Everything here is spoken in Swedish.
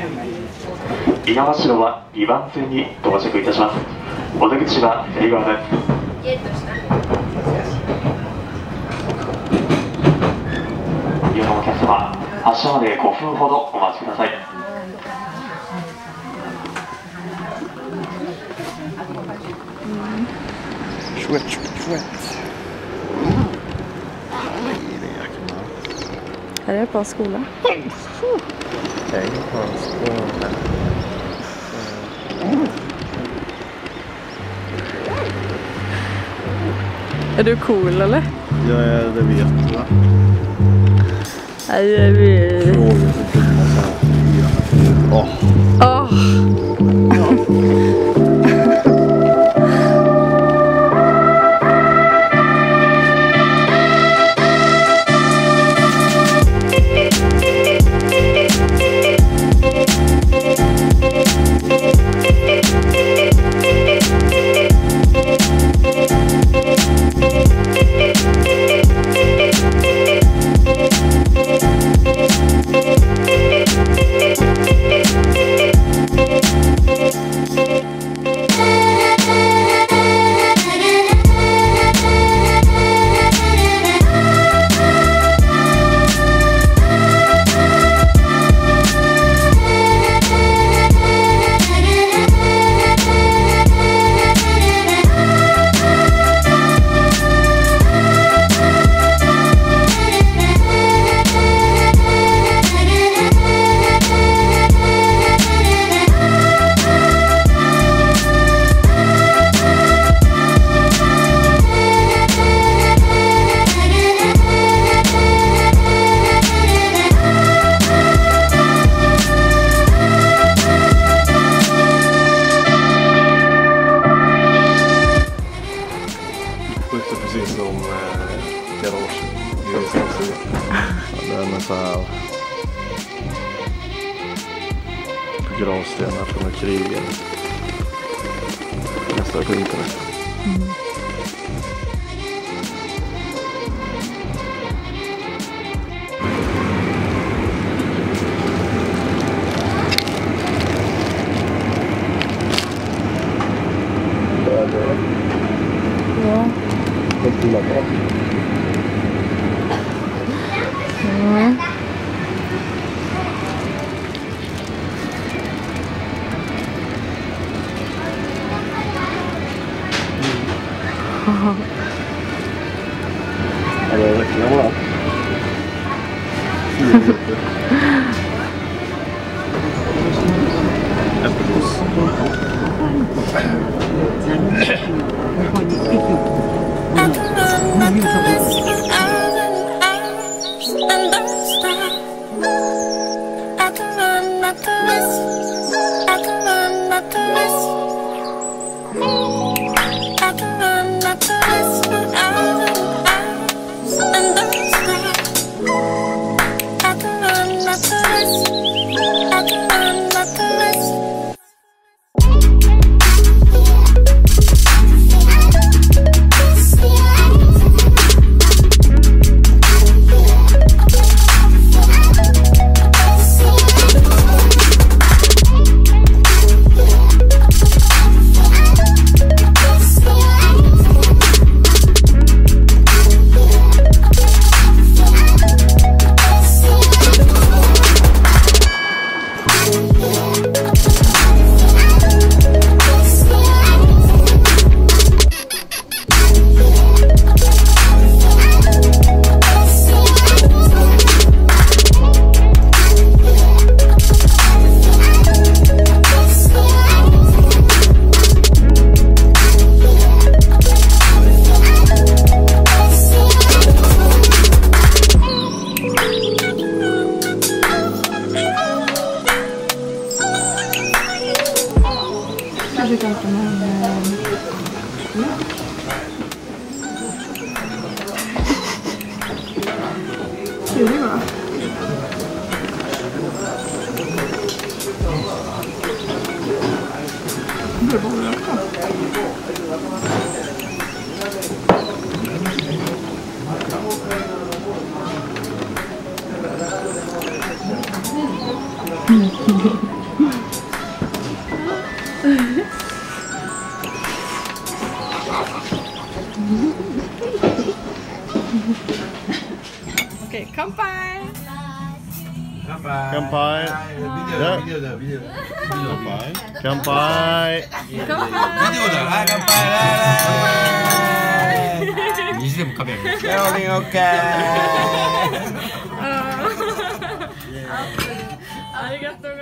猪苗代は2番線に到着いたします。お出口は左側です。利用のお客様、発車まで5分ほどお待ちください。 Här är det på skolan. Jag är på skolan. Är du cool eller? Ja, det vet du va? Nej, jag vet. Frågor så dumma så här. Precis som garage. Den är så här gravstenar från krigen. Nästa på internet. Kolla på. Ja, det räcker bra. OK、乾杯。 乾杯。 乾杯。 ビデオだよ、ビデオ。 乾杯。 ビデオだよ、はい、乾杯。虹でもカメラに。カロリンオッケー。 ありがとう